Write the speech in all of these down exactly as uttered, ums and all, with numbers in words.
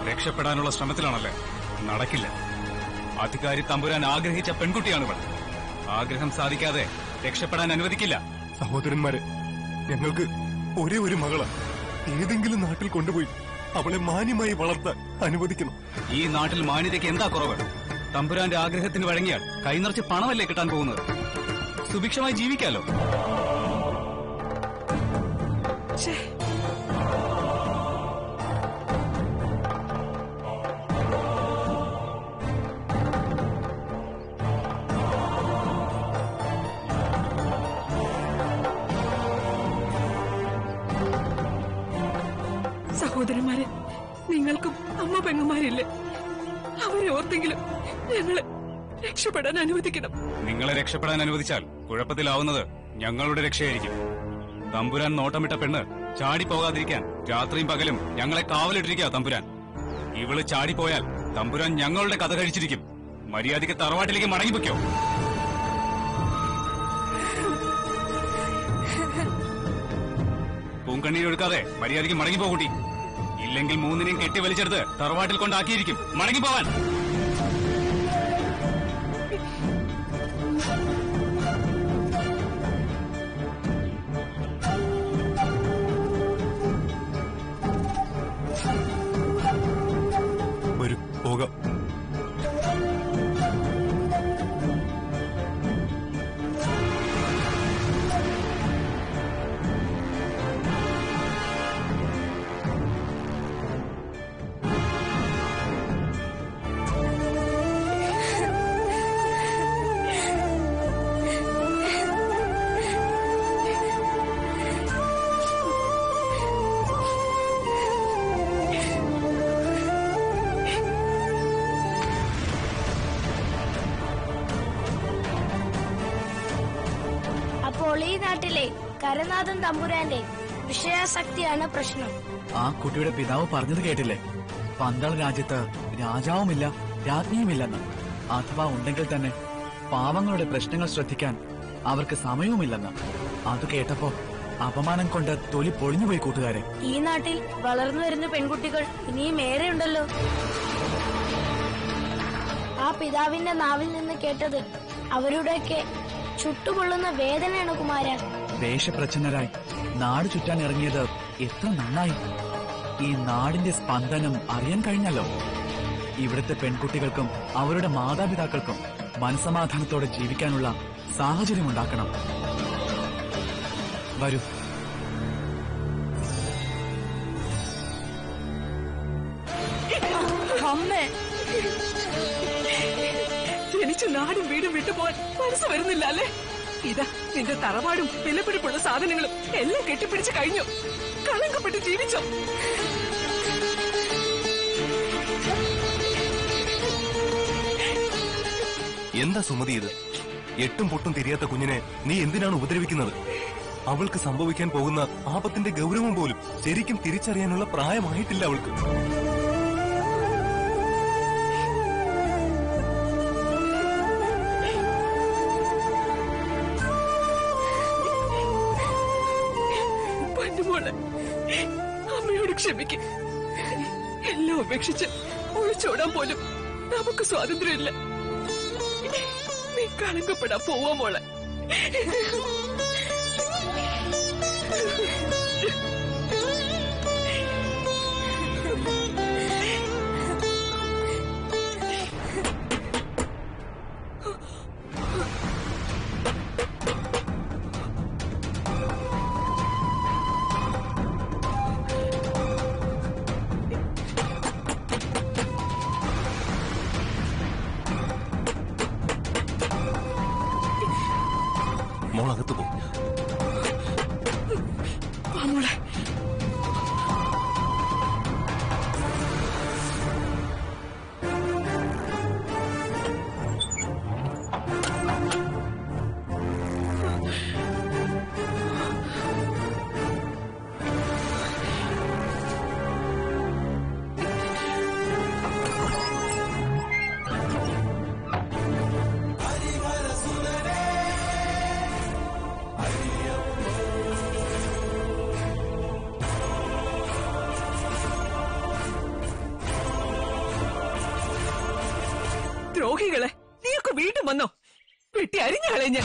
രക്ഷപ്പെടാനുള്ള ശ്രമത്തിലാണല്ലേ? നടക്കില്ല. അധികാരി തമ്പുരാൻ ആഗ്രഹിച്ച പെൺകുട്ടിയാണിവൾ. ആഗ്രഹം സാധിക്കാതെ രക്ഷപ്പെടാൻ അനുവദിക്കില്ല. സഹോദരന്മാരെ, ഞങ്ങൾക്ക് ഒരേ ഒരു മകളാ. ഏതെങ്കിലും നാട്ടിൽ കൊണ്ടുപോയി അവളെ മാന്യമായി വളർത്താൻ അനുവദിക്കണം. ഈ നാട്ടിൽ മാന്യതയ്ക്ക് എന്താ കുറവ്? തമ്പുരാന്റെ ആഗ്രഹത്തിന് വഴങ്ങിയാൽ കൈനിറച്ച് പണമല്ലേ കിട്ടാൻ പോകുന്നത്? സുഭിക്ഷമായി ജീവിക്കാലോ. സഹോദരന്മാരെ, നിങ്ങൾക്കും അമ്മ പെങ്ങന്മാരില്ലേ? അവരെ ഓർത്തെങ്കിലും ഞങ്ങളെ രക്ഷപ്പെടാൻ അനുവദിക്കണം. നിങ്ങളെ രക്ഷപ്പെടാൻ അനുവദിച്ചാൽ കുഴപ്പത്തിലാവുന്നത് ഞങ്ങളുടെ രക്ഷയായിരിക്കും. തമ്പുരാൻ നോട്ടമിട്ട പെണ്ണ് ചാടിപ്പോകാതിരിക്കാൻ രാത്രിയും പകലും ഞങ്ങളെ കാവലിട്ടിരിക്കുക തമ്പുരാൻ. ഇവള് ചാടിപ്പോയാൽ തമ്പുരാൻ ഞങ്ങളുടെ കഥ കഴിച്ചിരിക്കും. മര്യാദയ്ക്ക് തറവാട്ടിലേക്ക് മടങ്ങിപ്പോയ്ക്കോ. പൂങ്കണ്ണീരൊടുക്കാതെ മര്യാദയ്ക്ക് മടങ്ങിപ്പോകൂട്ടി. ഇല്ലെങ്കിൽ മൂന്നിനെയും കെട്ടി വലിച്ചെടുത്ത് തറവാട്ടിൽ കൊണ്ടാക്കിയിരിക്കും. മടങ്ങിപ്പോവാൻ. വരൂ, പോകാം. അപ്പോൾ ഈ നാട്ടിലെ കരനാഥൻ തമ്പുരാന്റെ വിഷയാസക്തിയാണ് പ്രശ്നം. ആ കുട്ടിയുടെ പിതാവ് പറഞ്ഞത് കേട്ടില്ലേ? പന്തള രാജ്യത്ത് രാജാവുമില്ല രാജ്ഞിയുമില്ലെന്ന്. അഥവാ ഉണ്ടെങ്കിൽ തന്നെ പാവങ്ങളുടെ പ്രശ്നങ്ങൾ ശ്രദ്ധിക്കാൻ അവർക്ക് സമയവുമില്ലെന്ന്. അത് കേട്ടപ്പോ അപമാനം കൊണ്ട് തൊലി പൊളിഞ്ഞുപോയി കൂട്ടുകാരെ. ഈ നാട്ടിൽ വളർന്നു വരുന്ന പെൺകുട്ടികൾ ഇനിയും ഏറെ ഉണ്ടല്ലോ. ആ പിതാവിന്റെ നാവിൽ നിന്ന് കേട്ടത് അവരുടെയൊക്കെ ചുട്ടുപൊള്ളുന്ന വേദനയാണ് കുമാര. വേഷപ്രച്ഛന്നരായി നാട് ചുറ്റാൻ ഇറങ്ങിയത് എത്ര നന്നായി. ഈ നാടിന്റെ സ്പന്ദനം അറിയാൻ കഴിഞ്ഞല്ലോ. ഇവിടുത്തെ പെൺകുട്ടികൾക്കും അവരുടെ മാതാപിതാക്കൾക്കും മനസമാധാനത്തോടെ ജീവിക്കാനുള്ള സാഹചര്യം ഉണ്ടാക്കണം. വരൂ. അമ്മേ, ജനിച്ചു നാടും വീടും വിട്ടുപോകാൻ മനസ്സ് വരുന്നില്ല അല്ലേ? ഇതാ നിന്റെ തറവാടും വിലപിടിപ്പുള്ള സാധനങ്ങളും എല്ലാം കെട്ടിപ്പിടിച്ച് കഴിഞ്ഞു. കളങ്കപ്പെട്ട് ജീവിച്ചോ? എന്താ സുമതി ഇത്? എട്ടും പൊട്ടും തിരിയാത്ത കുഞ്ഞിനെ നീ എന്തിനാണ് ഉപദ്രവിക്കുന്നത്? അവൾക്ക് സംഭവിക്കാൻ പോകുന്ന ആപത്തിന്റെ ഗൗരവം പോലും ശരിക്കും തിരിച്ചറിയാനുള്ള പ്രായമായിട്ടില്ല അവൾക്ക്. പൊന്നുമോളെ, അമ്മയോട് ക്ഷമിക്കും. എല്ലാം ഉപേക്ഷിച്ച് ഒളിച്ചോടാൻ പോലും നമുക്ക് സ്വാതന്ത്ര്യമില്ല. നീ കളങ്കപ്പെടാൻ പോവാ മോളെ. മോളകത്ത് പോ. മോളെ ദ്രോഹികളെ, നീയൊക്കെ വീണ്ടും വന്നോ? വെട്ടി അരിഞ്ഞു കളഞ്ഞ.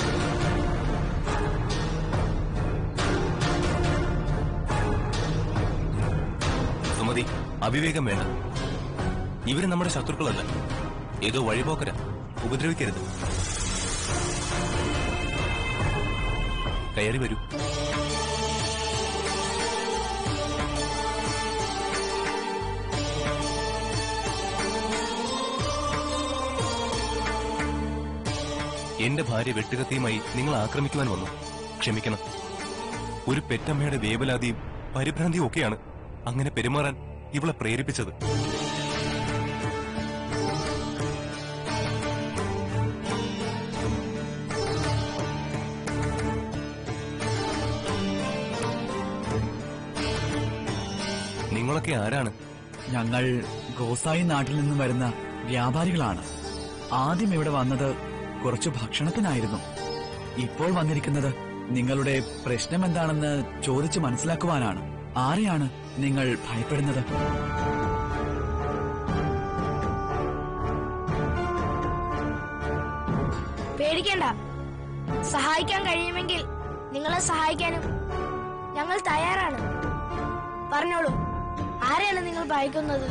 സുമതി, അവിവേകം വേണ്ട. ഇവര് നമ്മുടെ ശത്രുക്കളല്ല, ഏതോ വഴിപോക്കര. ഉപദ്രവിക്കരുത്. കയറി വരൂ. എന്റെ ഭാര്യ വെട്ടുകത്തിയുമായി നിങ്ങൾ ആക്രമിക്കുവാൻ വന്നു. ക്ഷമിക്കണം. ഒരു പെറ്റമ്മയുടെ വേവലാതിയും പരിഭ്രാന്തിയും ഒക്കെയാണ് അങ്ങനെ പെരുമാറാൻ ഇവളെ പ്രേരിപ്പിച്ചത്. നിങ്ങളൊക്കെ ആരാണ്? ഞങ്ങൾ ഗോസായി നാട്ടിൽ നിന്നും വരുന്ന വ്യാപാരികളാണ്. ആദ്യം ഇവിടെ വന്നത് കുറച്ചു ഭക്ഷണത്തിനായിരുന്നു. ഇപ്പോൾ വന്നിരിക്കുന്നത് നിങ്ങളുടെ പ്രശ്നം എന്താണെന്ന് ചോദിച്ചു മനസ്സിലാക്കുവാനാണ്. ആരെയാണ് നിങ്ങൾ ഭയപ്പെടുന്നത്? പേടിക്കണ്ട. സഹായിക്കാൻ കഴിയുമെങ്കിൽ നിങ്ങളെ സഹായിക്കാനും ഞങ്ങൾ തയ്യാറാണ്. പറഞ്ഞോളൂ, ആരെയാണ് നിങ്ങൾ ഭയക്കുന്നത്?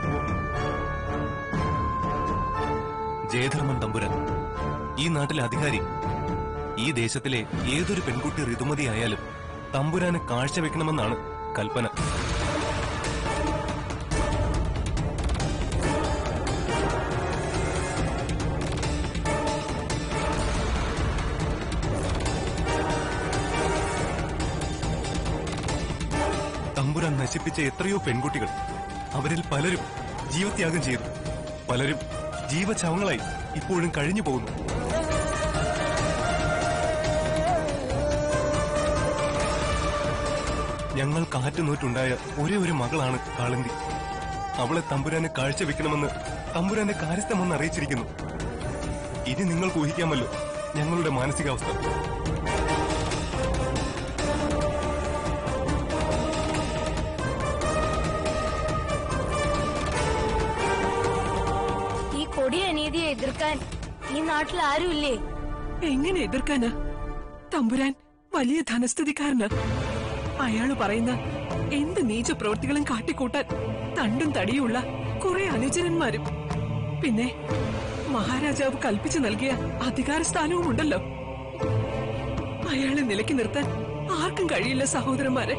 ജയധർമ്മൻ തമ്പുരാൻ, ഈ നാട്ടിലെ അധികാരി. ഈ ദേശത്തിലെ ഏതൊരു പെൺകുട്ടി ഋതുമതിയായാലും തമ്പുരാന് കാഴ്ചവെക്കണമെന്നാണ് കൽപ്പന. തമ്പുരാൻ നശിപ്പിച്ച എത്രയോ പെൺകുട്ടികൾ, അവരിൽ പലരും ജീവത്യാഗം ചെയ്തു. പലരും ജീവചവങ്ങളായി ഇപ്പോഴും കഴിഞ്ഞു പോകുന്നു. ഞങ്ങൾ കാറ്റുനോറ്റുണ്ടായ ഒരേ ഒരു മകളാണ് കാളന്തി. അവളെ തമ്പുരാനെ കാഴ്ചവെക്കണമെന്ന് തമ്പുരാന്റെ കാര്യസ്ഥമെന്ന് അറിയിച്ചിരിക്കുന്നു. ഇനി നിങ്ങൾക്ക് ഊഹിക്കാമല്ലോ ഞങ്ങളുടെ മാനസികാവസ്ഥ. ഈ കൊടിയ അനീതിയെ എതിർക്കാൻ ഈ നാട്ടിൽ ആരുമില്ലേ? എങ്ങനെ എതിർക്കാനാ? തമ്പുരാൻ വലിയ ധനസ്ഥിതിക്കാരന്. അയാള് പറയുന്ന എന്ത് നീച പ്രവൃത്തികളും കാട്ടിക്കൂട്ടാൻ തണ്ടും തടിയുള്ള കുറെ അനുചരന്മാരും, പിന്നെ മഹാരാജാവ് കൽപ്പിച്ചു നൽകിയ അധികാര സ്ഥാനവും ഉണ്ടല്ലോ. അയാളെ നിലയ്ക്ക് നിർത്താൻ ആർക്കും കഴിയില്ല സഹോദരന്മാരെ.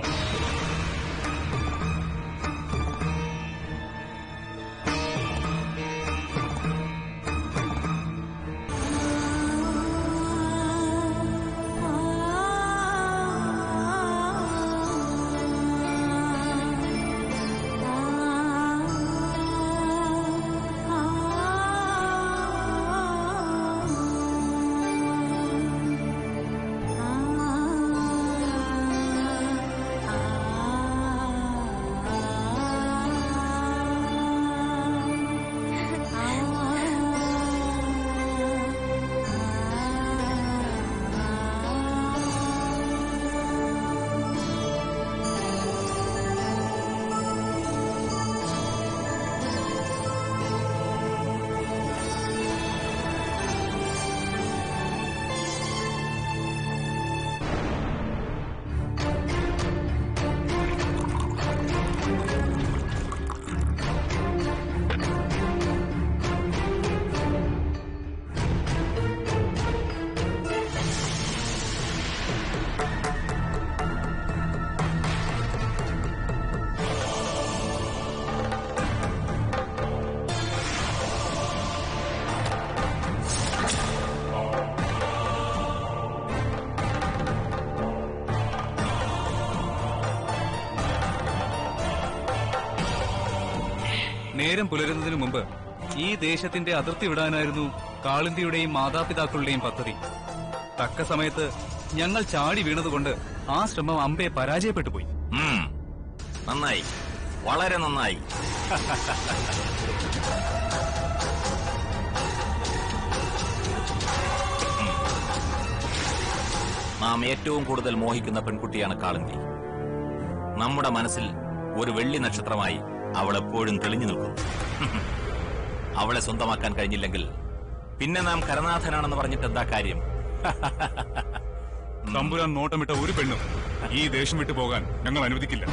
നേരം പുലരുന്നതിനു മുമ്പ് ഈ ദേശത്തിന്റെ അതിർത്തി വിടാനായിരുന്നു കാളിന്തിയുടെയും മാതാപിതാക്കളുടെയും പദ്ധതി. തക്ക സമയത്ത് ഞങ്ങൾ ചാടി വീണതുകൊണ്ട് ആ ശ്രമം അമ്പെ പരാജയപ്പെട്ടു പോയി. നന്നായി, വളരെ നന്നായി. നാം ഏറ്റവും കൂടുതൽ മോഹിക്കുന്ന പെൺകുട്ടിയാണ് കാളിന്തി. നമ്മുടെ മനസ്സിൽ ഒരു വെള്ളി നക്ഷത്രമായി അവൾ എപ്പോഴും തെളിഞ്ഞു നിൽക്കും. അവളെ സ്വന്തമാക്കാൻ കഴിഞ്ഞില്ലെങ്കിൽ പിന്നെ നാം കരനാഥനാണെന്ന് പറഞ്ഞിട്ട് എന്താ കാര്യം? തമ്പുരാൻ നോട്ടമിട്ട ഒരു പെണ്ണും ഈ ദേശം വിട്ടു പോകാൻ ഞങ്ങൾ അനുവദിക്കില്ല.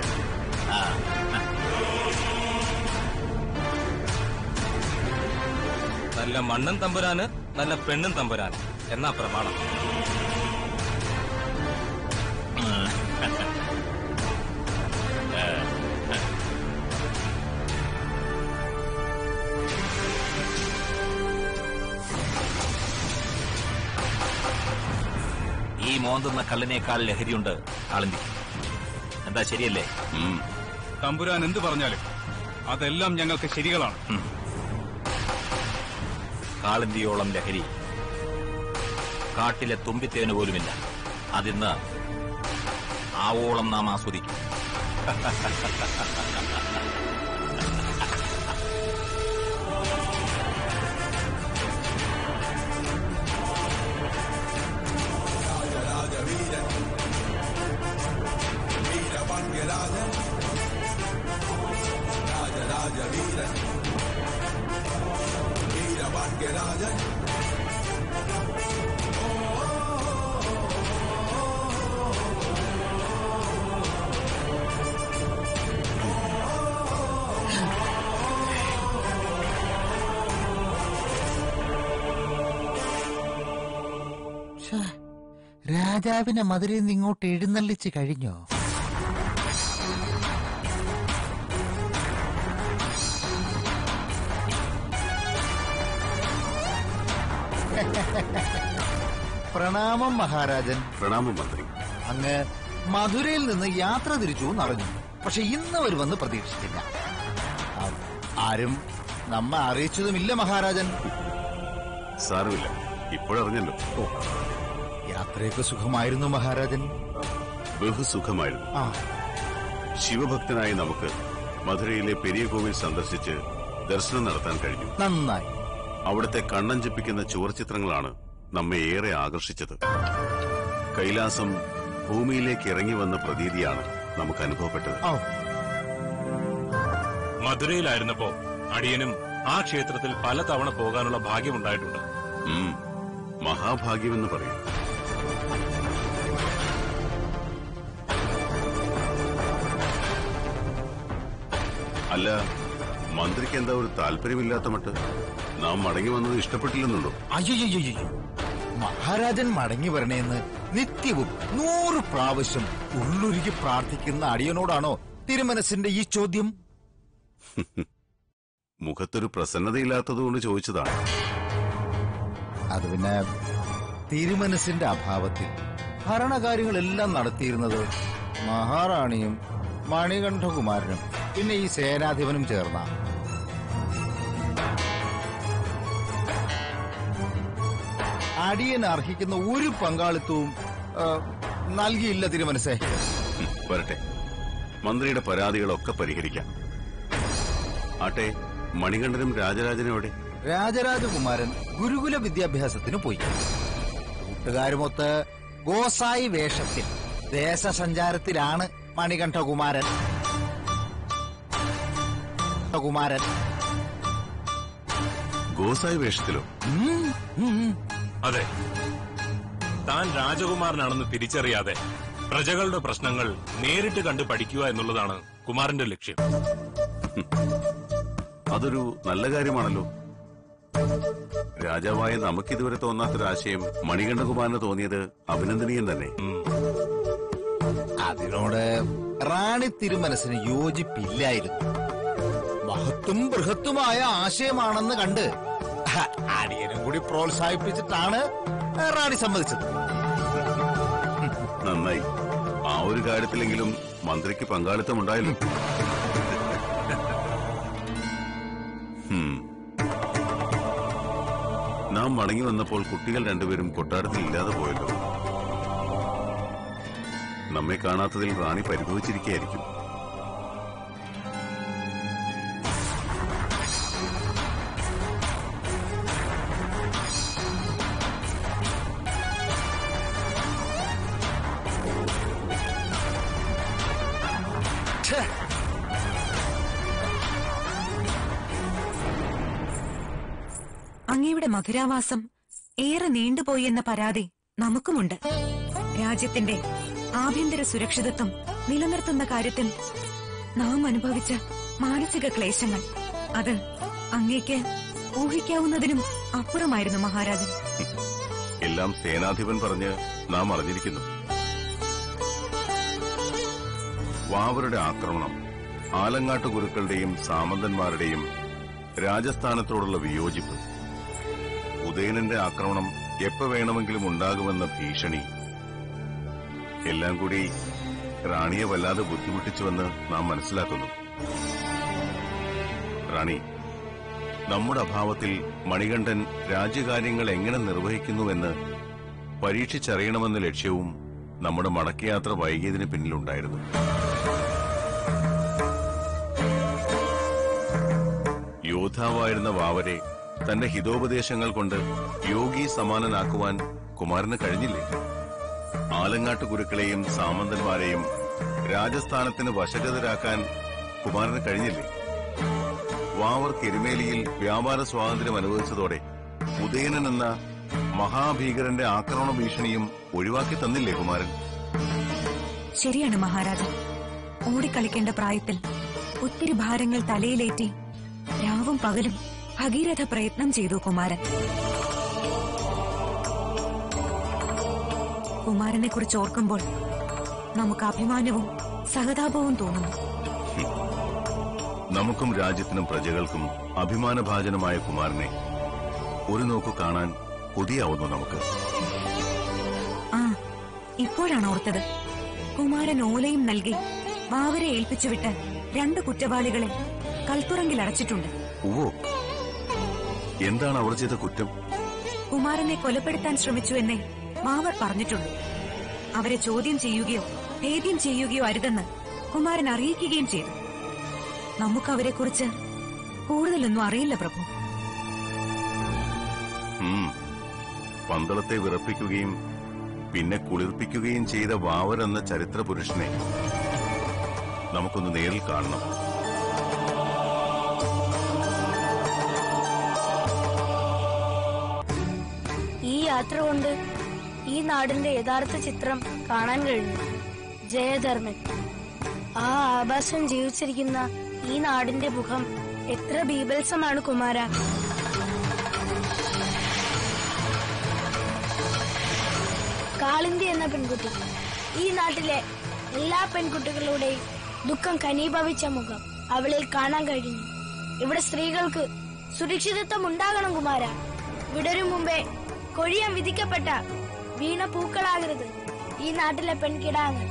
നല്ല മണ്ണും തമ്പുരാന്, നല്ല പെണ്ണും തമ്പുരാൻ എന്നാ പ്രമാണം. ഈ മോന്തുന്ന കള്ളിനേക്കാൾ ലഹരിയുണ്ട് കാളന്തി. എന്താ ശരിയല്ലേ? തമ്പുരാൻ എന്ത് പറഞ്ഞാലും അതെല്ലാം ഞങ്ങൾക്ക് ശരികളാണ്. കാളന്തിയോളം ലഹരി കാട്ടിലെ തുമ്പിത്തേന് പോലുമില്ല. അതിന്ന് ആവോളം നാം ആസ്വദിക്കും. രാജാവിനെ മധുരയിൽ നിന്ന് ഇങ്ങോട്ട് എഴുന്നള്ളിച്ച് കഴിഞ്ഞോ? പ്രണാമം മഹാരാജൻ. പ്രണാമം മന്ത്രി. അങ്ങ് മധുരയിൽ നിന്ന് യാത്ര തിരിച്ചു എന്നറിഞ്ഞു. പക്ഷെ ഇന്ന് അവർ വന്ന് പ്രതീക്ഷിച്ചില്ല. ആരും നമ്മെ അറിയിച്ചതുമില്ല മഹാരാജൻ. സാരമില്ല, ഇപ്പോഴറിഞ്ഞല്ലോ. യാത്രയൊക്കെ സുഖമായിരുന്നു മഹാരാജൻ. ബഹുസുഖമായിരുന്നു. ശിവഭക്തനായി നമുക്ക് മധുരയിലെ പെരിയ കോവിൽ സന്ദർശിച്ച് ദർശനം നടത്താൻ കഴിഞ്ഞു. നന്നായി. അവിടുത്തെ കണ്ണഞ്ചിപ്പിക്കുന്ന ചുവർച്ചിത്രങ്ങളാണ് നമ്മെ ഏറെ ആകർഷിച്ചത്. കൈലാസം ഭൂമിയിലേക്ക് ഇറങ്ങി വന്ന പ്രതീതിയാണ് നമുക്ക് അനുഭവപ്പെട്ടത്. മധുരയിലായിരുന്നപ്പോ അടിയനും ആ ക്ഷേത്രത്തിൽ പലതവണ പോകാനുള്ള ഭാഗ്യമുണ്ടായിട്ടുണ്ട്. മഹാഭാഗ്യമെന്ന് പറയും. അല്ല, മന്ത്രിക്ക് എന്താ ഒരു താല്പര്യമില്ലാത്ത മട്ട്? നാം മടങ്ങി വന്നത് ഇഷ്ടപ്പെട്ടില്ലെന്നുണ്ടോ? അയ്യോ, മഹാരാജൻ മടങ്ങി വരണേന്ന് നിത്യവും നൂറ് പ്രാവശ്യം ഉള്ളുരുകി പ്രാർത്ഥിക്കുന്ന അടിയനോടാണോ തിരുമനസിന്റെ ഈ ചോദ്യം? മുഖത്തൊരു പ്രസന്നതയില്ലാത്തതുകൊണ്ട് ചോദിച്ചതാണ്. അത് പിന്നെ തിരുമനസിന്റെ അഭാവത്തിൽ ഭരണകാര്യങ്ങളെല്ലാം നടത്തിയിരുന്നത് മഹാറാണിയും മണികണ്ഠകുമാരനും പിന്നെ ഈ സേനാധിപനും ചേർന്ന. അടിയൻ അർഹിക്കുന്ന ഒരു പങ്കാളിത്തവും നൽകിയില്ല തിരുമനസേ. വരട്ടെ, മന്ത്രിയുടെ പരാതികളൊക്കെ പരിഹരിക്കാം. ആട്ടെ, മണികണ്ഠനും രാജരാജനോടെ? രാജരാജകുമാരൻ ഗുരുകുല വിദ്യാഭ്യാസത്തിന് പോയി. കൂട്ടുകാരുമൊത്ത് ഗോസായി വേഷത്തിൽ ദേശസഞ്ചാരത്തിലാണ് മണികണ്ഠകുമാരൻ. കുമാരൻ ഗോസായി വേഷത്തിലോ? അതെ, താൻ രാജകുമാരനാണെന്ന് തിരിച്ചറിയാതെ പ്രജകളുടെ പ്രശ്നങ്ങൾ നേരിട്ട് കണ്ട് പഠിക്കുക എന്നുള്ളതാണ് കുമാരന്റെ ലക്ഷ്യം. അതൊരു നല്ല കാര്യമാണല്ലോ. രാജാവായ നമുക്കിതുവരെ തോന്നാത്തൊരാശയം മണികണ്ഠകുമാരന് തോന്നിയത് അഭിനന്ദനീയം തന്നെ. അതിനോട് റാണി തിരുമനസിന് യോജിപ്പില്ലായിരുന്നു. മഹത്തും ബൃഹത്തുമായ ആശയമാണെന്ന് കണ്ട് അടിയനും കൂടി പ്രോത്സാഹിപ്പിച്ചിട്ടാണ് റാണി സമ്മതിച്ചത്. നന്നായി. ആ ഒരു കാര്യത്തിലെങ്കിലും മന്ത്രിക്ക് പങ്കാളിത്തമുണ്ടായല്ലോ. നാം മടങ്ങി വന്നപ്പോൾ കുട്ടികൾ രണ്ടുപേരും കൊട്ടാരത്തിൽ ഇല്ലാതെ പോയല്ലോ. നമ്മെ കാണാത്തതിൽ റാണി പരിഭവിച്ചിരിക്കുകയായിരിക്കും. അങ്ങയുടെ മധുരാവാസം ഏറെ നീണ്ടുപോയി എന്ന പരാതി നമുക്കുമുണ്ട്. രാജ്യത്തിന്റെ ആഭ്യന്തര സുരക്ഷിതത്വം നിലനിർത്തുന്ന കാര്യത്തിൽ നാം അനുഭവിച്ച മാനസിക ക്ലേശങ്ങൾ അത് അങ്ങേക്ക് ഊഹിക്കാവുന്നതിനും അപ്പുറമായിരുന്നു മഹാരാജൻ. എല്ലാം സേനാധിപൻ പറഞ്ഞ് നാം അറിഞ്ഞിരിക്കുന്നു. വാവരുടെ ആക്രമണം, ആലങ്ങാട്ട് ഗുരുക്കളുടെയും സാമന്തന്മാരുടെയും രാജസ്ഥാനത്തോടുള്ള വിയോജിപ്പ്, ഉദയനന്റെ ആക്രമണം എപ്പോ വേണമെങ്കിലും ഉണ്ടാകുമെന്ന ഭീഷണി, എല്ലാം കൂടി റാണിയെ വല്ലാതെ ബുദ്ധിമുട്ടിച്ചുവെന്ന് നാം മനസ്സിലാക്കുന്നു. റാണി, നമ്മുടെ അഭാവത്തിൽ മണികണ്ഠൻ രാജ്യകാര്യങ്ങൾ എങ്ങനെ നിർവഹിക്കുന്നുവെന്ന് പരീക്ഷിച്ചറിയണമെന്ന ലക്ഷ്യവും നമ്മുടെ മടക്കയാത്ര വൈകിയതിന് പിന്നിലുണ്ടായിരുന്നു. യോദ്ധാവായിരുന്ന വാവരെ തന്റെ ഹിതോപദേശങ്ങൾ കൊണ്ട് യോഗി സമാനനാക്കുവാൻ കുമാരന് കഴിഞ്ഞില്ലേ? ആലങ്ങാട്ട് ഗുരുക്കളെയും സാമന്തന്മാരെയും രാജസ്ഥാനത്തിന് വശഗതരാക്കാൻ കുമാരന് കഴിഞ്ഞില്ലേ? വാവർ എരുമേലിയിൽ വ്യാപാര സ്വാതന്ത്ര്യം അനുവദിച്ചതോടെ ഉദയനൻ എന്ന മഹാഭീകരന്റെ ആക്രമണ ഭീഷണിയും ഒഴിവാക്കി തന്നില്ലേ കുമാരൻ? ശരിയാണ് മഹാരാജൻ. ഓടിക്കളിക്കേണ്ട പ്രായത്തിൽ ഒത്തിരി ഭാരങ്ങൾ തലയിലേറ്റി രാവും പകലും ഭഗീരഥ പ്രയത്നം ചെയ്തു കുമാരൻ. കുമാരനെ കുറിച്ച് ഓർക്കുമ്പോൾ നമുക്ക് അഭിമാനവും സഹതാപവും തോന്നുന്നു. നമുക്കും രാജ്യത്തിനും പ്രജകൾക്കും അഭിമാനഭാജനമായ കുമാരനെ ഒരു നോക്കു കാണാൻ കൊതിയാവുന്നു നമുക്ക്. ആ, ഇപ്പോഴാണ് ഓർത്തത്. കുമാരൻ ഓലയും നൽകി വാവരെ ഏൽപ്പിച്ചുവിട്ട് രണ്ട് കുറ്റവാളികളെ കൽത്തുറങ്കിൽ അടച്ചിട്ടുണ്ട്. ഓ, എന്താണ് അവർ ചെയ്ത കുറ്റം? കുമാരനെ കൊലപ്പെടുത്താൻ ശ്രമിച്ചുവെന്നേ വാവർ പറഞ്ഞിട്ടുണ്ട്. അവരെ ചോദ്യം ചെയ്യുകയോ ഭേദ്യം ചെയ്യുകയോ അരുതെന്ന് കുമാരൻ അറിയിക്കുകയും ചെയ്തു. നമുക്കവരെക്കുറിച്ച് കൂടുതലൊന്നും അറിയില്ല പ്രഭു. പന്തളത്തെ വിറപ്പിക്കുകയും പിന്നെ കുളിർപ്പിക്കുകയും ചെയ്ത വാവർ എന്ന ചരിത്ര പുരുഷനെ നമുക്കൊന്ന് നേരിൽ കാണണം. ഈ യാത്ര കൊണ്ട് ഈ നാടിന്റെ യഥാർത്ഥ ചിത്രം കാണാൻ കഴിഞ്ഞു. ജയധർമ്മൻ, ആ ആഭാസം ജീവിച്ചിരിക്കുന്ന ഈ നാടിന്റെ മുഖം എത്ര ബീഭത്സമാണ് കുമാര. കാളിന്തി എന്ന പെൺകുട്ടി, ഈ നാട്ടിലെ എല്ലാ പെൺകുട്ടികളുടെയും ദുഃഖം കനീഭവിച്ച മുഖം അവളിൽ കാണാൻ കഴിഞ്ഞു. ഇവിടെ സ്ത്രീകൾക്ക് സുരക്ഷിതത്വം ഉണ്ടാകണം കുമാര. വിടരും മുമ്പേ കൊഴിയാൻ വിധിക്കപ്പെട്ട വീണ പൂക്കളാകരുത് ഈ നാട്ടിലെ പെൺകിടാങ്ങൾ.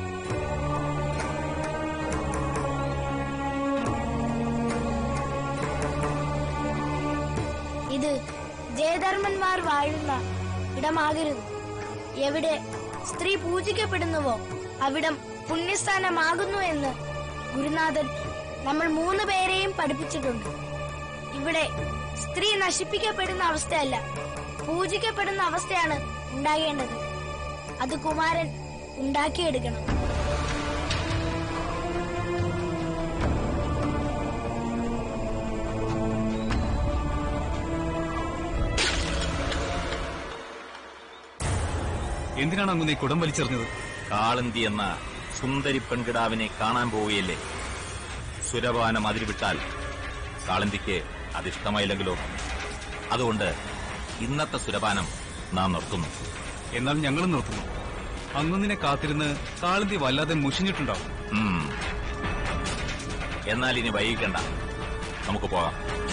ഇത് ജയധർമ്മന്മാർ വാഴുന്ന ഇടമാകരുത്. എവിടെ സ്ത്രീ പൂജിക്കപ്പെടുന്നുവോ അവിടം പുണ്യസ്ഥാനമാകുന്നു എന്ന് ഗുരുനാഥൻ നമ്മൾ മൂന്ന് പേരെയും പഠിപ്പിച്ചിട്ടുണ്ട്. ഇവിടെ സ്ത്രീ നശിപ്പിക്കപ്പെടുന്ന അവസ്ഥയല്ല, പൂജിക്കപ്പെടുന്ന അവസ്ഥയാണ് ഉണ്ടാകേണ്ടത്. അത് കുമാരൻ ഉണ്ടാക്കിയെടുക്കണം. എന്തിനാണ് അങ്ങ് നീ കുടം വലിച്ചെറിഞ്ഞത്? കാളന്തി എന്ന സുന്ദരി പെൺകിടാവിനെ കാണാൻ പോവുകയല്ലേ? സുരപാനം അതിരുവിട്ടാൽ കാളന്തിക്ക് അതിഷ്ടമായില്ലെങ്കിലോ? അതുകൊണ്ട് ഇന്നത്തെ സുരപാനം നാം നിർത്തുന്നു. എന്നാൽ ഞങ്ങളും നിർത്തുന്നു. അങ്ങുന്നിനെ കാത്തിരുന്ന് കാളന്തി വല്ലാതെ മുഷിഞ്ഞിട്ടുണ്ടാവും. എന്നാൽ ഇനി വൈകിക്കണ്ട, നമുക്ക് പോകാം.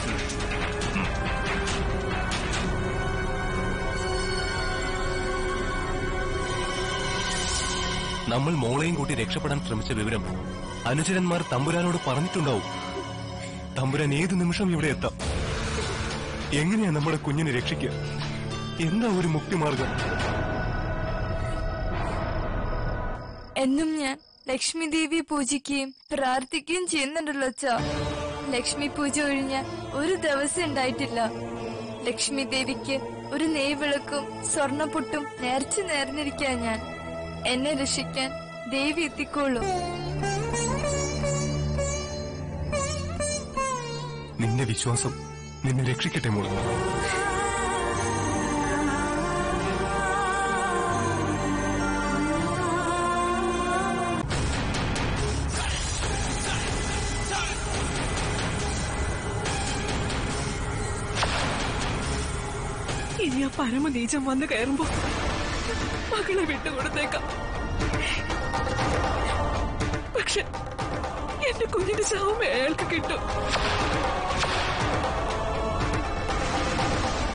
നമ്മൾ മോളെയും കൂട്ടി രക്ഷപ്പെടാൻ ശ്രമിച്ച വിവരം അനുചരന്മാർ തമ്പുരാനോട് പറഞ്ഞിട്ടുണ്ടാവും. തമ്പുരാൻ ഏതു നിമിഷം ഇവിടെ എത്താം. എങ്ങനെയാ നമ്മുടെ കുഞ്ഞിനെ രക്ഷിക്കുക? എന്താ ഒരു മുക്തിമാർഗം? എന്നും ഞാൻ ലക്ഷ്മി ദേവി പൂജിക്കുകയും പ്രാർത്ഥിക്കുകയും ചെയ്യുന്നുണ്ടല്ലോ അച്ഛാ. ലക്ഷ്മി പൂജ ഒഴിഞ്ഞ ഒരു ദിവസം ഉണ്ടായിട്ടില്ല. ലക്ഷ്മി ദേവിക്ക് ഒരു നെയ്വിളക്കും സ്വർണ്ണപ്പൊട്ടും നേർച്ചു നേർന്നിരിക്കാൻ ഞാൻ. എന്നെ രക്ഷിക്കാൻ ദേവി എത്തിക്കോളൂ. നിന്റെ വിശ്വാസം നിന്നെ രക്ഷിക്കട്ടെ മോളെ. ഇനി ആ പരമനീചം വന്ന് കയറുമ്പോ മകളെ വിട്ടുകൊടുത്തേക്കാം. പക്ഷെ എന്റെ കുഞ്ഞിന്റെ ശവം അയാൾക്ക് കിട്ടും.